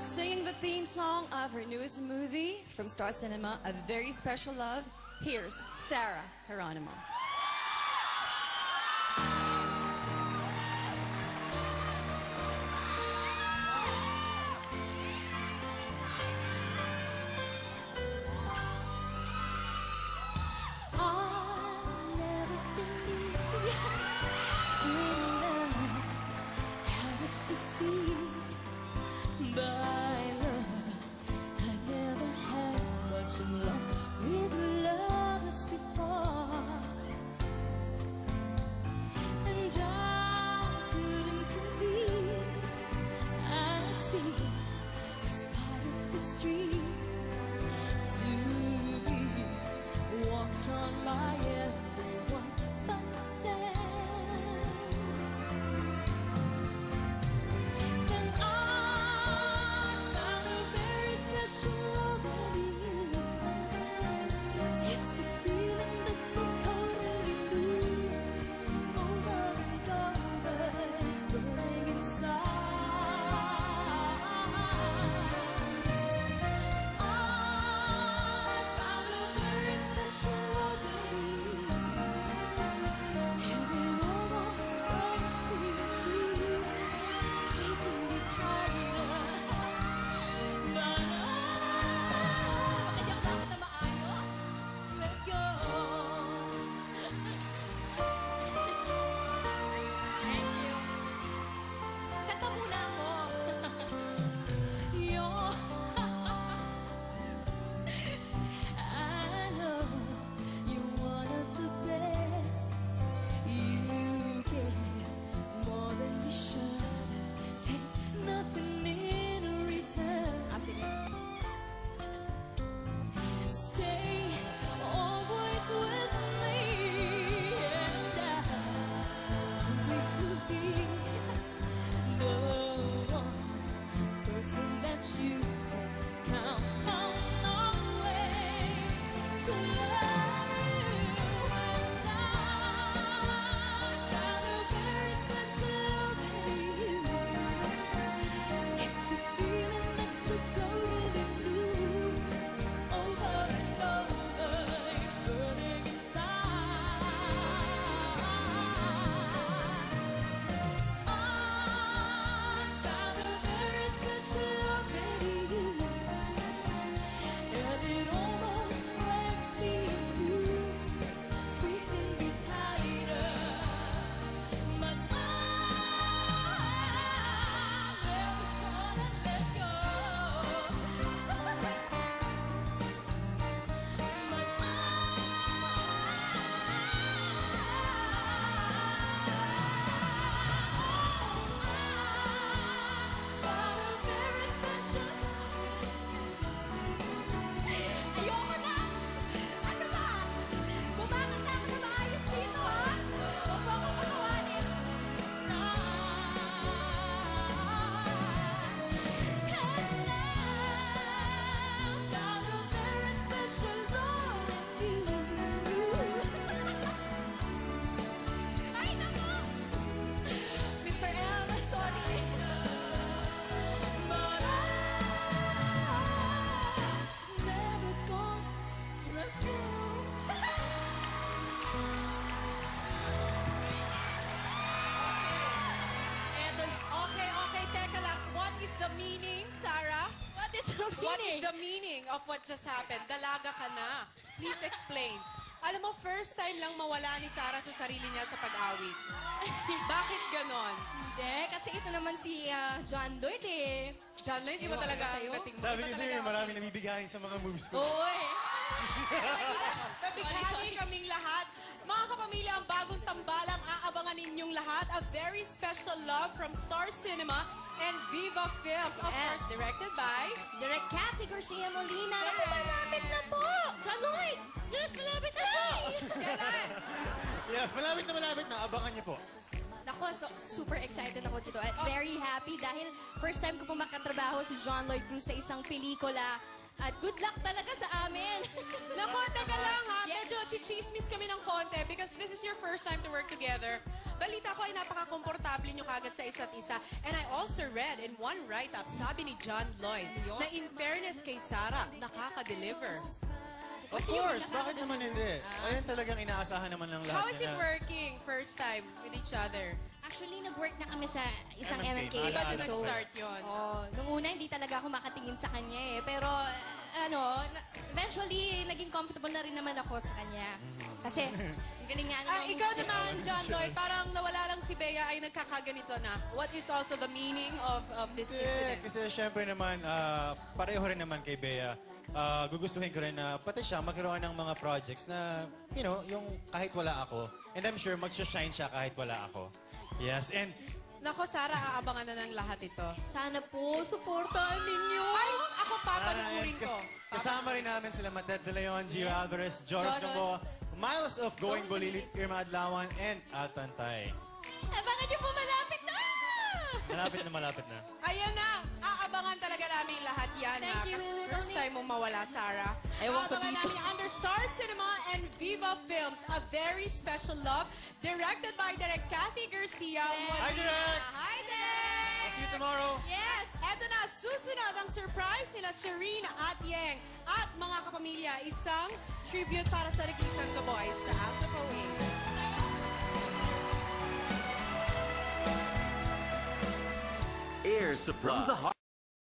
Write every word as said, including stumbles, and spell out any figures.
singing the theme song of her newest movie from Star Cinema, A Very Special Love. Here's Sarah Geronimo. By love, I never had much luck with lovers before, and I couldn't compete. I see just part of the street to be walked on by everyone but them. Then I it's a feeling that's so totally new, over and over, it's burning inside. I found a very special love in you, and it almost brings me to squeezing me tighter. But stay always with me, and I always will be the one person that you count on always to love you. And I got a very special love in you. It's a feeling that's so totally new, over and over, it's burning inside. I got a very special love in you, and it almost breaks me too, squeezing me tighter. But I'm never gonna let go. Ayoko na! Ano ba? Kumakanta ako na maayos dito, ha? Huwag mo akong pakawanin. And I've got a very special love in you. Ay, naku! Mister Elmer, sorry. But I'm never gonna let go. Okay, okay, teka lang. What is the meaning, Sarah? What is the meaning? What is the meaning of what just happened? Dalaga ka na. Please explain. Alam mo, first time lang mawala ni Sarah sa sarili niya sa pag-awit. Bakit ganon? Hindi, kasi ito naman si ah, John Lloyd eh. John Lloyd, di ba Ewan ko talaga ang sa'yo. dating mo? Sabi Iba kasi talaga ako. marami nabibigayin sa mga moves ko. Oo eh. Nabighani kaming lahat. Mga kapamilya, ang bagong tambalang aabangan ninyong lahat. A Very Special Love from Star Cinema and Viva Films. Of Yes. course, directed by... Direct Kathy Garcia Molina. Naku, malapit na po. John Lloyd. Yes, malapit na po. Kailan? Yes, malapit na malapit na. Abangan niyo po. Ako, so, super excited ako dito. At very happy dahil first time ko po makatrabaho si John Lloyd Cruz sa isang pelikula. At good luck talaga sa amin. Naku, teka lang ha. Medyo chichismis kami ng konti because this is your first time to work together. balita ko ay napaka-komportable nyo kagad sa isa't isa. And I also read in one write-up, sabi ni John Lloyd, na in fairness kay Sarah, nakaka-deliver. Of course, bakit naman hindi? Ayun talagang inaasahan naman ng lahat. How is it na- working first time with each other? Actually, nag-work na kami sa isang M M and and K. K. Iba din So- nag-start yun. Oh, nung una, hindi talaga ako makatingin sa kanya eh. Pero, uh, ano, na- eventually, naging comfortable na rin naman ako sa kanya. Kasi, ang galing nga Ah, naman. ikaw naman, John Lloyd, parang nawala lang si Bea ay nagkakaganito na. What is also the meaning of, of this Kasi, incident? kasi syempre naman, ah, pareho rin naman kay Bea. Ah, gugustuhin ko rin na pati siya magkaroon ng mga projects na, you know, yung kahit wala ako. And I'm sure magsha-shine siya kahit wala ako. Yes, and Nako, Sarah, aabangan na ng lahat ito. Sana po, supportahan ninyo. Ay, ako papanukurin ko. kas- kasama rin namin sila Matet De Leon, Gio Yes. Alvarez, Joros Joros. Gamboa, Miles of Going Going Bulilit, Irma Adlawan, and Atantay. Abangan niyo po, malapit na! Malapit na malapit na. Ayan na, aabangan talaga namin lahat yan. Thank ha? you, Kasi first Tony. time mong mawala, Sarah. Ewan ko aabangan dito. namin under Star Cinema and Viva Films, A Very Special Love, directed by Direk Kathy Garcia. Hi, Direk! Hi, Direk! See you tomorrow! Yes! Eto na, susunod ang surprise nila Shireen at Yeng at mga kapamilya. Isang tribute para sa Nagisang Kaboy sa Asa Away. Air supply. From the heart.